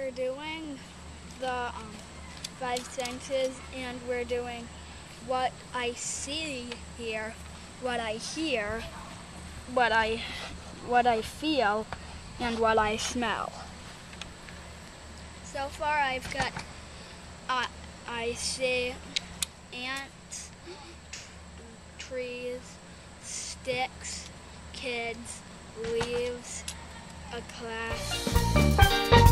we're doing the five senses, and we're doing what I see here, what I hear, what I feel, and what I smell. So far I've got, I see ants, trees, sticks, kids, leaves, a class.